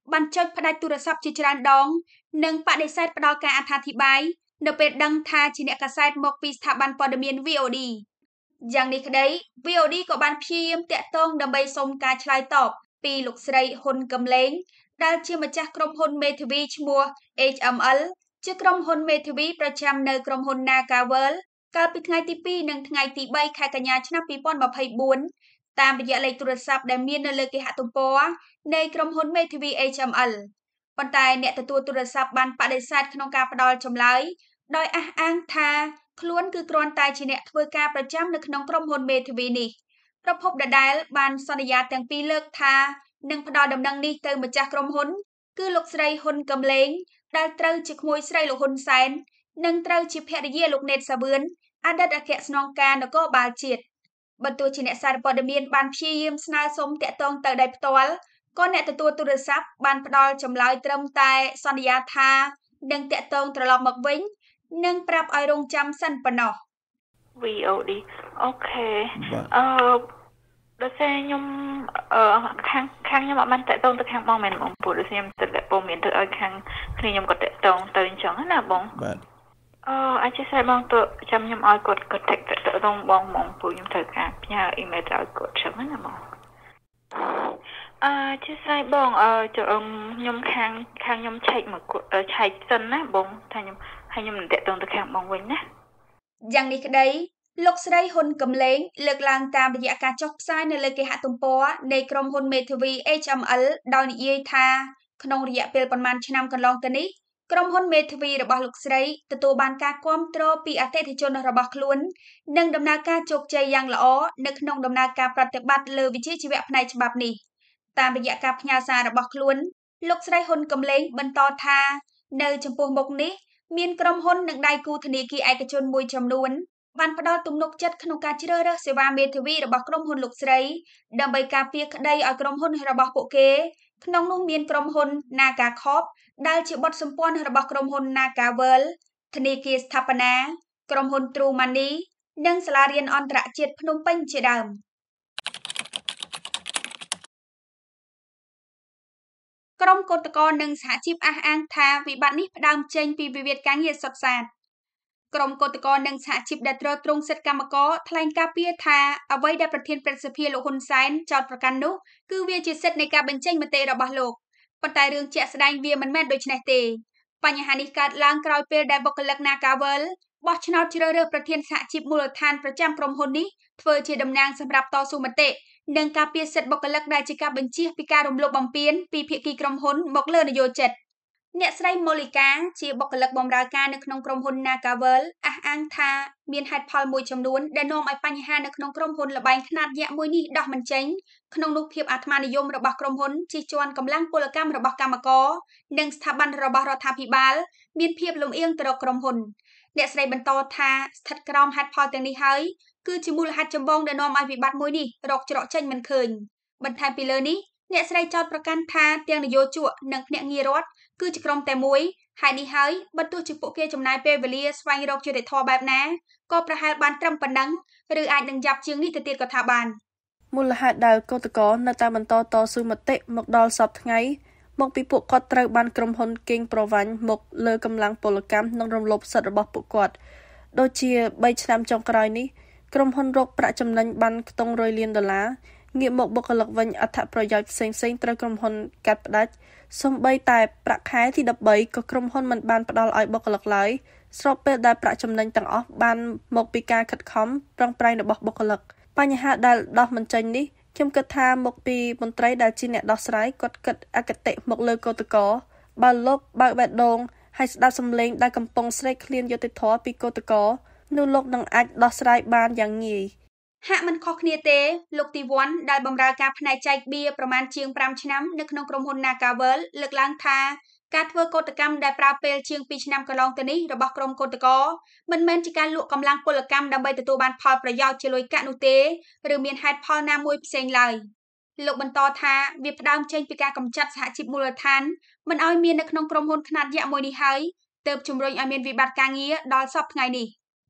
បានចុចផ្ដាច់ទូរស័ព្ទជាច្រើនដងនិងបដិសេធផ្ដល់ការអត្ថាធិប្បាយនៅពេលដឹងថាជាអ្នកកាសែតមកពីស្ថាប័នព័ត៌មាន VOD យ៉ាងនេះក្តី VOD ក៏បានព្យាយាមតាក់ទងដើម្បីសុំការឆ្លើយតបពីលោកស្រីហ៊ុនកំលែងដែលជាម្ចាស់ក្រុមហ៊ុនមេធាវីឈ្មោះ HML ជាក្រុមហ៊ុនមេធាវីប្រចាំនៅក្រុមហ៊ុន Nagavel កាលពីថ្ងៃទី2និងថ្ងៃទី3ខែកញ្ញាឆ្នាំ2024តាមរយៈលេខទូរស័ព្ទដែលមាននៅលើគេហទំព័រនៃក្រុមហ៊ុនមេធាវី HML ប៉ុន្តែអ្នកទទួលទូរស័ព្ទបានបដិសេធក្នុងការផ្ដល់ចម្លើយដោយអះអាងថាខ្លួនគឺគ្រាន់តែជាអ្នកធ្វើការប្រចាំនៅក្នុងក្រុមហ៊ុនមេធាវីនេះប្រពន្ធដដែលបានសន្យាទាំងពីរលើកថានឹងផ្ដល់ដំណឹងនេះទៅម្ចាស់ក្រុមហ៊ុនគឺលោកស្រីហ៊ុនកំលែងដែលត្រូវជាក្មួយស្រីលោកហ៊ុនសែននិងត្រូវជាភរិយាលោកណេតសាវឿនអតីតអគ្គស្នងការនគរបាលជាតិបើទោះជាអ្នកសារព័ត៌មានបានព្យាយាមស្នើសុំតាក់ទងទៅដោយផ្ទាល់ក៏អ្នកទទួលទូរស័ព្ទបានផ្ដល់ចម្លើយត្រឹមតែសន្យាថានឹងតាក់ទងត្រឡប់មកវិញនិងប្រាប់ឲ្យរងចាំសិនប៉ុណ្ណោះ VOD អូខេដោយសារខ្ញុំខាងខ្ញុំអត់បានតាក់ទងទៅខាងបងមែនបងព្រោះដូចខ្ញុំទៅបងមានទៅឲ្យខាងគ្នាខ្ញុំក៏តាក់ទងទៅអញ្ចឹងណាបងបាទអាចជាស្អីបងទៅចាំខ្ញុំឲ្យគាត់តាក់ទងបងព្រោះខ្ញុំត្រូវការផ្ញើអ៊ីមែលទៅឲ្យគាត់អញ្ចឹងណាបងជាស្អីបងខ្ញុំខាងខ្ញុំឆែកមកឆែកសិនណាបងថាខ្ញុំនឹងតាក់ទងទៅខាងបងវិញណាយ៉ាងនេះក្តីលោកស្រីហ៊ុនកំលែងលើកឡើងតាមរយៈការចុះផ្សាយនៅលើគេហទំព័រនៃក្រុមហ៊ុនមេធាវី HML ដោយនិយាយថាក្នុងរយៈពេលប្រមាណឆ្នាំកន្លងទៅនេះក្រុមហ៊ុនមេធាវីរបស់លោកស្រីទទួលបានការគាំទ្រពីអតិថិជនរបស់ខ្លួននិងដំណើរការជោគជ័យយ៉ាងល្អនៅក្នុងដំណើរការប្រតិបត្តិលើវិជ្ជាជីវៈផ្នែកច្បាប់នេះតាមរយៈការផ្ញើសាររបស់ខ្លួនលោកស្រីហ៊ុនកំលែងបន្តថានៅចំពោះមុខនេះមានក្រុមហ៊ុននិងដៃគូធនាគារឯកជនមួយចំនួនបានផ្ដល់ទំនុកចិត្តក្នុងការជ្រើសរើសសេវាមេធាវីរបស់ក្រុមហ៊ុនលោកស្រីដើម្បីការពារក្តីឲ្យក្រុមហ៊ុនរបស់ពួកគេក្នុងនោះមានក្រុមហ៊ុន Nagacorp ដែលជាបុត្រសម្ព័ន្ធរបស់ក្រុមហ៊ុន Nagavel ធនាគារស្ថាបនាក្រុមហ៊ុន True Money និងសាលារៀនអន្តរជាតិភ្នំពេញជាដើមក្រុមកោតក្រនិងសហជីពអះអាងថាវិបត្តិនេះផ្ដើមចេញពីវិវាទការងារសុទ្ធសាធក្រុមកោតក្រនិងសហជីពដែលទ្រទ្រង់សិទ្ធិកម្មករថ្លែងការពីថាអ្វីដែលប្រធានព្រឹទ្ធសភាលោកហ៊ុនសែនចោទប្រកាន់នោះគឺវាជាសិទ្ធិនៃការបញ្ចេញមតិរបស់លោកប៉ុន្តែរឿងជាក់ស្ដែងវាមិនមែនដូច្នេះទេបញ្ហានេះកើតឡើងក្រោយពេលដែលបុគ្គលិក Nagavel បោះឆ្នោតជ្រើសរើសប្រធានសហជីពមូលដ្ឋានប្រចាំក្រុមហ៊ុននេះធ្វើជាតំណាងសម្រាប់តស៊ូមតិនិងការពារសិទ្ធិបុគ្គលិកដែលជាការបញ្ជាពីការរំលោភបំពានពីភាគីក្រុមហ៊ុនមកលើនយោជិតអ្នកស្រីម៉ូលីកាជាបុគ្គលិកបម្រើការនៅក្នុងក្រុមហ៊ុន Nagavel អះអាងថាមានហេតុផលមួយចំនួនដែលនាំឲ្យបញ្ហានៅក្នុងក្រុមហ៊ុនល្បែងខ្នាតយក្សមួយនេះដោះមិនចេញក្នុងនោះភាពអាត្មានិយមរបស់ក្រុមហ៊ុនជិះជាន់កម្លាំងពលកម្មរបស់កម្មករនិងស្ថាប័នរបស់រដ្ឋាភិបាលមានភាពលំអៀងទៅរកក្រុមហ៊ុនអ្នកស្រីបន្តថាស្ថិតក្រោមហេតុផលទាំងនេះហើយគឺជាមូលហេតុចម្បងដែលនាំឲ្យវិបត្តិមួយនេះរកច្រកចេញមិនឃើញបន្ថែមពីលើនេះអ្នកស្រីចោទប្រកាន់ថាទាំងនយោជកនិងភ្នាក់ងាររដ្ឋគឺជាក្រុមតែមួយហើយនេះហើយបើទោះជាពួកគេចំណាយពេលវេលាស្វែងរកយុត្តិធម៌បែបណាក៏ប្រហែលបានត្រឹមប៉ុណ្ណឹងឬអាចនឹងយ៉ាប់ជាងនេះទៅទៀតក៏ថាបានមូលហេតុដែលកោតក្រនៅតែបន្តតស៊ូមតិមកដល់សប្តាហ៍ថ្ងៃមកពីពួកគាត់ត្រូវបានក្រុមហ៊ុនកេងប្រវ័ញ្ចមកលើកម្លាំងពលកម្មនិងរំលោភសិទ្ធិរបស់ពួកគាត់ដូចជា3ឆ្នាំចុងក្រោយនេះក្រុមហ៊ុនរកប្រាក់ចំណេញបានខ្ទង់100លានដុល្លារងាកមកបុគ្គលិកវិញអត្ថប្រយោជន៍ផ្សេងៗត្រូវក្រុមហ៊ុនកាត់ផ្តាច់សូម្បីតែប្រាក់ខែទី13ក៏ក្រុមហ៊ុនមិនបានផ្ដល់ឲ្យបុគ្គលិកឡើយស្របពេលដែលប្រាក់ចំណេញទាំងអស់បានមកពីការខិតខំប្រឹងប្រែងរបស់បុគ្គលិកបញ្ហាដែលដោះមិនចេញនេះខ្ញុំគិតថាមកពីមន្ត្រីដែលជាអ្នកដោះស្រាយគាត់គិតអគតិមកលើកោតក្របើលោកបើកបេះដូងហើយស្ដាប់សំឡេងដែលកំពុងស្រែកឃ្លានយុត្តិធម៌ពីកោតក្រនោះលោកនឹងអាចដោះស្រាយបានយ៉ាងងាយហាក់មិនខុសគ្នាទេលោកទីវ័នដែលបម្រើការផ្នែកចែកបៀប្រមាណជាង5ឆ្នាំនៅក្នុងក្រុមហ៊ុន Nagavel លើកឡើងថាការធ្វើកោតកម្មដែលប្រើពេលជាង2ឆ្នាំកន្លងទៅនេះរបស់ក្រុមកោតក្រមិនមែនជាការលក់កម្លាំងពលកម្មដើម្បីទទួលបានផលប្រយោជន៍ជាលុយកាក់នោះទេឬមានហេតុផលណាមួយផ្សេងឡើយលោកបន្តថាវាផ្ដើមចេញពីការកម្ចាត់សហជីពមូលដ្ឋានមិនឲ្យមាននៅក្នុងក្រុមហ៊ុនខ្នាតយក្សមួយនេះហើយទើបជំរុញឲ្យមានវិបត្តិការងារដល់សប្តាហ៍ថ្ងៃនេះ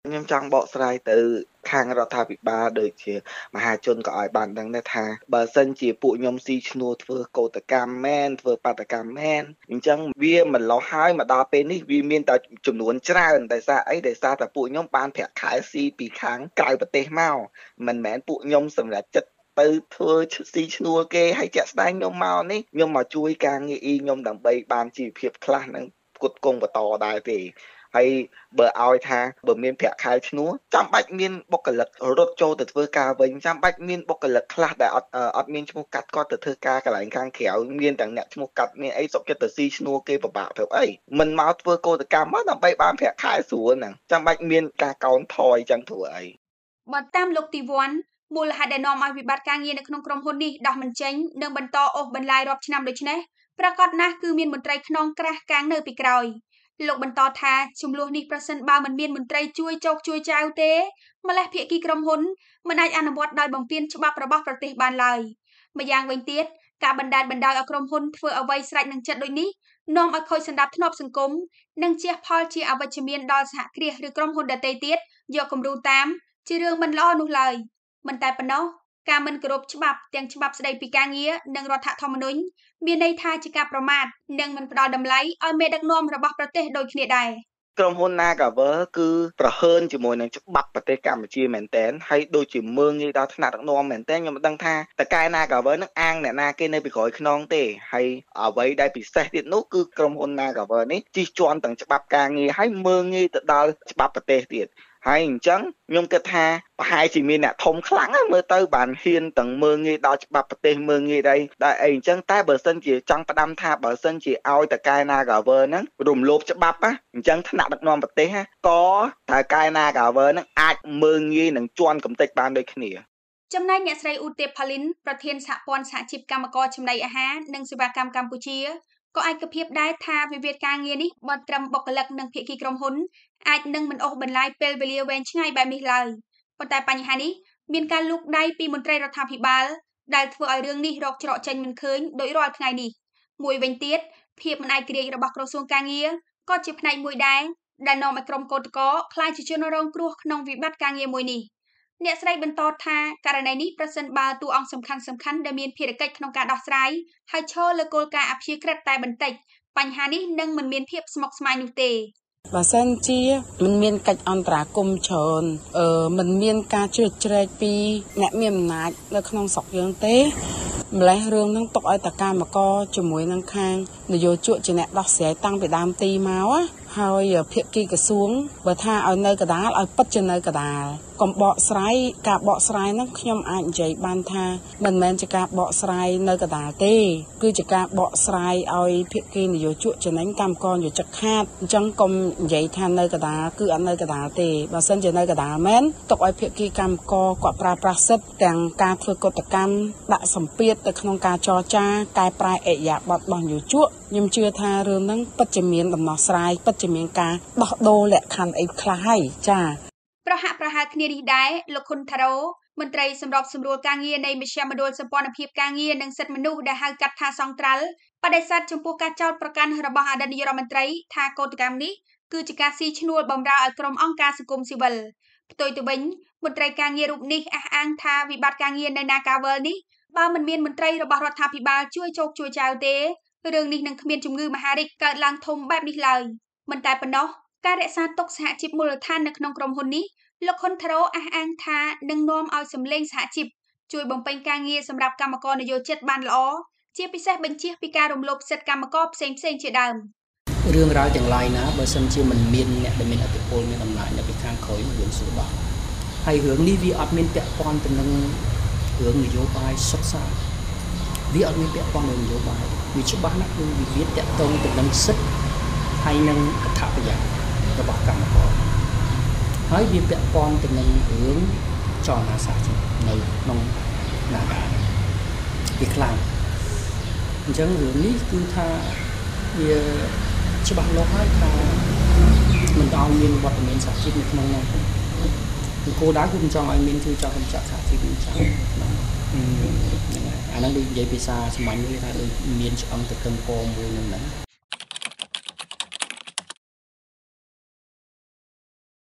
ខ្ញុំចង់បកស្រាយទៅខាងរដ្ឋាភិបាលដូចជាមហាជនក៏ឲ្យបានដឹងដែរថាបើសិនជាពួកខ្ញុំស៊ីឈ្នួលធ្វើកោតកម្មមែនធ្វើបាតកម្មមែនអញ្ចឹងវាមិនលោះហើយមកដល់ពេលនេះវាមានតែចំនួនច្រើនតែសារអីដែលសារតែពួកខ្ញុំបានប្រាក់ខែស៊ីពីខាងក្រៅប្រទេសមកមិនមែនពួកខ្ញុំសម្រាប់ចិត្តទៅធ្វើស៊ីឈ្នួលគេហើយជាក់ស្ដែងខ្ញុំមកនេះខ្ញុំមកជួយការងារខ្ញុំដើម្បីបានជីវភាពខ្លះនឹងផ្គត់ផ្គង់បន្តដែរទេហើយបើឲ្យថាបើមានប្រាក់ខែឈ្នួលចាំបាច់មានបុគ្គលិករត់ចូលទៅធ្វើការវិញចាំបាច់មានបុគ្គលិកខ្លះដែលអត់មានឈ្មោះកាត់គាត់ទៅធ្វើការកន្លែងខាងក្រៅមានទាំងអ្នកឈ្មោះកាត់មានអីសុខចិត្តទៅស៊ីឈ្នួលគេពិបាកធ្វើអីមិនមកធ្វើកោតកម្មមកដើម្បីបានប្រាក់ខែស្រួលហ្នឹងចាំបាច់មានការកោនថយចឹងធ្វើអីបើតាមលោកទីវ័នមូលហេតុដែលនាំឲ្យវិបត្តិការងារនៅក្នុងក្រុមហ៊ុននេះដោះមិនចេញនិងបន្តអូសបន្លាយរាប់ឆ្នាំដូចនេះប្រកាសណាស់គឺមានមន្ត្រីខ្នងក្រាស់កាំងនៅពីក្រោយលោកបន្តថាចំនួននេះប្រសិនបើមិនមានមន្ត្រីជួយចោកជួយចៅទេម្លេះភាគីក្រុមហ៊ុនមិនអាចអនុវត្តដោយបំពានច្បាប់របស់ប្រទេសបានឡើយម្យ៉ាងវិញទៀតការបណ្ដាលឲ្យក្រុមហ៊ុនធ្វើអ្វីស្រេចនឹងចិត្តដូចនេះនាំឲ្យខូចសណ្ដាប់ធ្នាប់សង្គមនិងជះផលជាអវិជ្ជមានដល់សហគ្រាសឬក្រុមហ៊ុនដទៃទៀតយកគំរូតាមជារឿងមិនល្អនោះឡើយមិនតែប៉ុណ្ណោះការមិនគោរពច្បាប់ទាំងច្បាប់ស្តីពីការងារនិងរដ្ឋធម្មនុញ្ញមានន័យថាជាការប្រមាថនិងមិនផ្ដល់តម្លៃឲ្យមេដឹកនាំរបស់ប្រទេសដូចគ្នាដែរក្រុមហ៊ុន Nagavel គឺប្រហើនជាមួយនឹងច្បាប់ប្រទេសកម្ពុជាមែនទែនហើយដូចជាមើងងាយដល់ថ្នាក់ដឹកនាំមែនទែនខ្ញុំមិនដឹងថាតកែ Nagavel នឹងអាងអ្នកណាគេនៅពីក្រោយខ្នងទេហើយអ្វីដែលពិសេសទៀតនោះគឺក្រុមហ៊ុន Nagavel នេះជិះជាន់ទាំងច្បាប់ការងារហើយមើងងាយទៅដល់ច្បាប់ប្រទេសទៀតហើយអញ្ចឹងខ្ញុំគិតថាប្រហែលជាមានអ្នកធំខ្លាំងមើលទៅបានហ៊ានទាំងមើងងាយដល់ច្បាប់ប្រទេសមើងងាយដែរអីអញ្ចឹងតែបើសិនជាចង់ផ្ដាំថាបើសិនជាឲ្យតកែ Nagavel ហ្នឹងរំលោភច្បាប់អញ្ចឹងថ្នាក់ដឹកនាំប្រទេសក៏តកែ Nagavel ហ្នឹងអាចមើងងាយនឹងជន់កំទេចបានដូចគ្នាចំណែកអ្នកស្រីឧទេផលីនប្រធានសហព័ន្ធសហជីពកម្មករចំណីអាហារនិងសេវាកម្មកម្ពុជាក៏ឯកភាពដែរថាវិវាទការងារនេះបើត្រឹមបុគ្គលិកនិងភាគីក្រុមហ៊ុនអាចនឹងមិនអូសបន្លាយពេលវេលាវែងឆ្ងាយបែបនេះឡើយប៉ុន្តែបញ្ហានេះមានការលូកដៃពីមន្ត្រីរដ្ឋាភិបាលដែលធ្វើឲ្យរឿងនេះរកច្រកចេញមិនឃើញដោយរាល់ថ្ងៃនេះមួយវិញទៀតភាពមិនឯករាជ្យរបស់ក្រសួងការងារក៏ជាផ្នែកមួយដែរដែលនាំឲ្យក្រុមកោតក្រខ្លាចជាជនរងគ្រោះក្នុងវិបត្តិការងារមួយនេះអ្នកស្រីបន្តថាករណីនេះប្រសិនបើតួអង្គសំខាន់ដែលមានភារកិច្ចក្នុងការដោះស្រាយហើយឈរលើគោលការណ៍អព្យាក្រឹតតែបន្តិចបញ្ហានេះនឹងមិនមានភាពស្មុគស្មាញនោះទេបើសិនជាមិនមានកិច្ចអន្តរាគមន៍ច្រើនមិនមានការជ្រៀតជ្រែកពីអ្នកមានអំណាចនៅក្នុងស្រុកយើងទេម្លេះរឿងហ្នឹងទុកឲ្យតកម្មករជាមួយនឹងខាងនយោជកជាអ្នកដោះស្រាយតាំងពីដើមទីមកហើយភាគីក្រសួងបើថាឲ្យនៅកដាលឲ្យពិតជានៅកដាលកុំបកស្រាយការបកស្រាយហ្នឹងខ្ញុំអាចនិយាយបានថាមិនមែនជាការបកស្រាយនៅកដាលទេគឺជាការបកស្រាយឲ្យភាគីនយោជកចំណេញកម្មករយោជកខាតអញ្ចឹងកុំនិយាយថានៅកដាលគឺអត់នៅកដាលទេបើសិនជានៅកដាលមែនទុកឲ្យភាគីកម្មករគាត់ប្រើប្រាស់សិទ្ធិទាំងការធ្វើកតកម្មដាក់សម្ពាធទៅក្នុងការចរចាកែប្រែអិយាប័ត្ររបស់នយោជកខ្ញុំជឿថារឿងហ្នឹងពិតជាមានដំណោះស្រាយពិតជាមានការដោះដូរលក្ខខណ្ឌអីខ្លះហើយចាប្រហាក់ប្រហែលគ្នានេះដែរលោកខុនថារ៉ូមន្ត្រីសម្របសម្រួលការងារនៃមជ្ឈមណ្ឌលសម្ព័ន្ធភាពការងារនិងសិទ្ធិមនុស្សដែលហៅកាត់ថាសង្ត្រាល់បដិសេធចំពោះការចោទប្រកាន់របស់អតីតនាយករដ្ឋមន្ត្រីថាកោតកម្មនេះគឺជាការស៊ីឈ្នួលបម្រើឲ្យក្រុមអង្គការសង្គមស៊ីវិលផ្ទុយទៅវិញមន្ត្រីការងាររូបនេះអះអាងថាវិបត្តិការងារនៅ Nagavel នេះបើមិនមានមន្ត្រីរបស់រដ្ឋាភិបាលជួយជោគជួយចៅទេរឿងនេះនឹងគ្មានជំងឺមហារីកកើតឡើងធំបែបនេះឡើយមិនតែប៉ុណ្ណោះការរក្សាទុកសហជីពមូលដ្ឋាននៅក្នុងក្រុមហ៊ុននេះលោកខុនថារ៉ូអះអាងថានឹងនាំឲ្យសម្លេងសហជីពជួយបំពេញការងារសម្រាប់កម្មករនយោជិតបានល្អជាពិសេសបញ្ជាពីការរំលោភសិទ្ធិកម្មករផ្សេងៗជាដើមរឿងរ៉ាវទាំងឡាយណាបើសិនជាមិនមានអ្នកដែលមានអធិបុលមានអំណាចនៅពីខាងក្រោយរឿងសួរដល់ហើយរឿងនេះវាអត់មានពាក់ព័ន្ធទៅនឹងរឿងនយោបាយសុទ្ធសាធវាអត់មានពាក់ព័ន្ធនឹងនយោបាយវាច្បាស់ណាស់គឺវាតាក់ទងទៅនឹងសិទ្ធិហើយនឹងអត្ថប្រយោជន៍របស់កម្មករហើយវាពាក់ព័ន្ធទៅនឹងរឿងចលនាសាស្ត្រនៅក្នុងនាការវាខ្លាំងអញ្ចឹងរឿងនេះគឺថាវាច្បាស់លាស់ហើយថាមិនឲ្យមានវត្តមានសហជីពនៅក្នុងនោះគឺគោលដៅគឺមិនចង់ឲ្យមានជួយចង់កម្ចាត់សហជីពនឹងចាំក្នុងអាហ្នឹងដូចនិយាយភាសាសាមញ្ញមួយថាដូចមានឆ្អឹងទៅកឹងកមួយនឹងហ្នឹង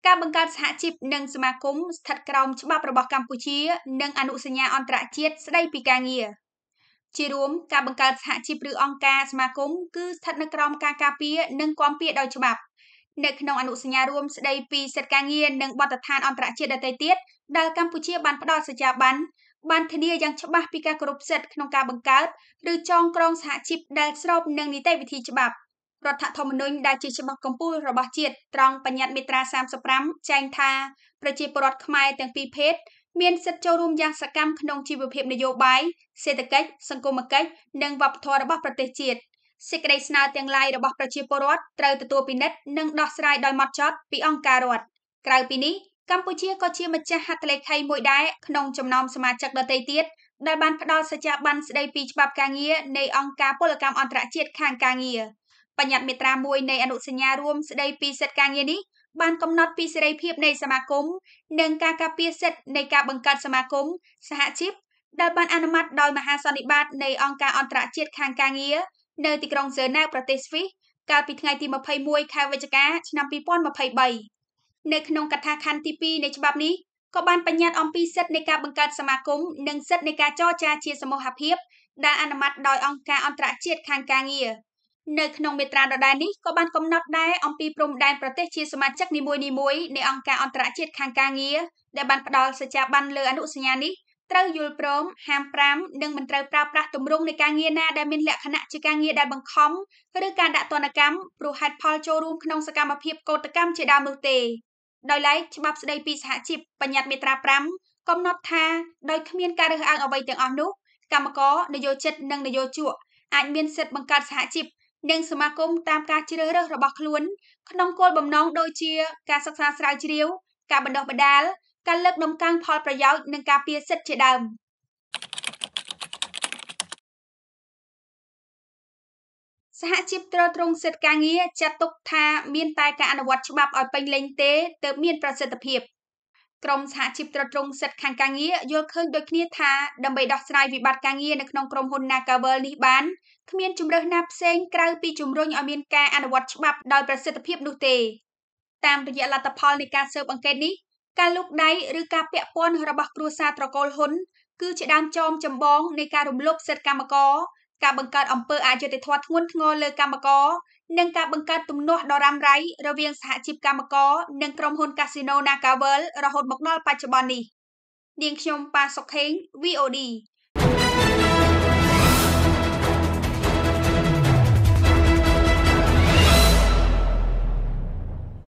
ការបង្កើតសហជីពនិងសមាគមស្ថិតក្រោមច្បាប់របស់កម្ពុជានិងអនុសញ្ញាអន្តរជាតិស្តីពីការងារជារួមការបង្កើតសហជីពឬអង្គការសមាគមគឺស្ថិតនៅក្រោមការការពារនិងគាំពារដោយច្បាប់នៅក្នុងអនុសញ្ញារួមស្តីពីសិទ្ធិការងារនិងបទដ្ឋានអន្តរជាតិដទៃទៀតដែលកម្ពុជាបានផ្ដល់សច្ចាប័នបានធានាយ៉ាងច្បាស់ពីការគោរពសិទ្ធិក្នុងការបង្កើតឬចងក្រងសហជីពដែលស្របនឹងនីតិវិធីច្បាប់រដ្ឋធម្មនុញ្ញដែលជាច្បាប់កំពូលរបស់ជាតិត្រង់បញ្ញត្តិមាត្រា35ចែងថាប្រជាពលរដ្ឋខ្មែរទាំងពីរភេទមានសិទ្ធិចូលរួមយ៉ាងសកម្មក្នុងជីវភាពនយោបាយសេដ្ឋកិច្ចសង្គមគិច្ចនិងវប្បធម៌របស់ប្រទេសជាតិសេចក្តីស្នើទាំងឡាយរបស់ប្រជាពលរដ្ឋត្រូវទទួលពិនិត្យនិងដោះស្រាយដោយហ្មត់ចត់ពីអង្គការរដ្ឋក្រៅពីនេះកម្ពុជាក៏ជាម្ចាស់ហត្ថលេខីមួយដែរក្នុងចំណោមសមាជិកដទៃទៀតដែលបានផ្ដល់សច្ចាប័នស្តីពីច្បាប់ការងារនៃអង្គការពលកម្មអន្តរជាតិខាងការងារបញ្ញត្តិមាត្រា1នៃអនុសញ្ញារួមស្តីពីសិទ្ធិការងារនេះបានកំណត់ពីសេរីភាពនៃសមាគមនិងការការពារសិទ្ធិនៃការបង្កើតសមាគមសហជីពដែលបានអនុម័តដោយមហាសន្និបាតនៃអង្គការអន្តរជាតិខាងការងារនៅទីក្រុងហ្សឺណែវប្រទេសស្វីសកាលពីថ្ងៃទី21ខែវិច្ឆិកាឆ្នាំ2023នៅក្នុងកថាខណ្ឌទី2នៃច្បាប់នេះក៏បានបញ្ញត្តិអំពីសិទ្ធិនៃការបង្កើតសមាគមនិងសិទ្ធិនៃការចរចាជាសមូហភាពដែលអនុម័តដោយអង្គការអន្តរជាតិខាងការងារនៅក្នុងមាត្រាដដែលនេះក៏បានកំណត់ដែរអំពីព្រំដែនប្រទេសជាសមាជិកនីមួយៗនៃអង្គការអន្តរជាតិខាងការងារដែលបានផ្ដល់សច្ចាប័នលើអនុសញ្ញានេះត្រូវយល់ព្រមហាម5និងមិនត្រូវប្រើប្រាស់ទម្រង់នៃការងារណាដែលមានលក្ខណៈជាការងារដែលបង្ខំឬការដាក់ទណ្ឌកម្មព្រោះហេតុផលចូលរួមក្នុងសកម្មភាពកោតកម្មជាដើមនោះទេដោយឡែកច្បាប់ស្តីពីសហជីពបញ្ញត្តិមាត្រា5កំណត់ថាដោយគ្មានការរើសអើងអ្វីទាំងអស់នោះកម្មករនយោជិតនិងនយោជកអាចមានសិទ្ធិបង្កើតសហជីពនិងសមាគមតាមការជ្រើសរើសរបស់ខ្លួនក្នុងគោលបំណងដូចជាការសិក្សាស្រាវជ្រាវការបណ្ដុះបណ្ដាលការលើកតម្កើងផលប្រយោជន៍និងការពារសិទ្ធិជាដើមសហជីពទ្រទ្រង់សិទ្ធិការងារចាត់ទុកថាមានតែការអនុវត្តច្បាប់ឲ្យពេញលេញទេទើបមានប្រសិទ្ធភាពក្រមសហជីពទ្រទ្រង់សិទ្ធិខាងការងារយល់ឃើញដូចគ្នាថាដើម្បីដោះស្រាយវិបត្តិការងារនៅក្នុងក្រុមហ៊ុន Nagavel នេះបានគ្មានជំរើសណាផ្សេងក្រៅពីជំរុញឲ្យមានការអនុវត្តច្បាប់ដោយប្រសិទ្ធភាពនោះទេតាមរយៈលទ្ធផលនៃការស៊ើបអង្កេតនេះការលូកដៃឬការពាក់ព័ន្ធរបស់គ្រួសារត្រកូលហ៊ុនគឺជាដើមចមចម្បងនៃការរំលោភសិទ្ធិកម្មករការបង្កើតអំពើអយុត្តិធម៌ធ្ងន់ធ្ងរលើកម្មករនិងការបង្កើតទំនាស់ដ៏រ៉ាំរ៉ៃរវាងសហជីពកម្មករនិងក្រុមហ៊ុន Casino Nagavel រហូតមកដល់បច្ចុប្បន្ននេះនាងខ្ញុំប៉ាសុខេង VOD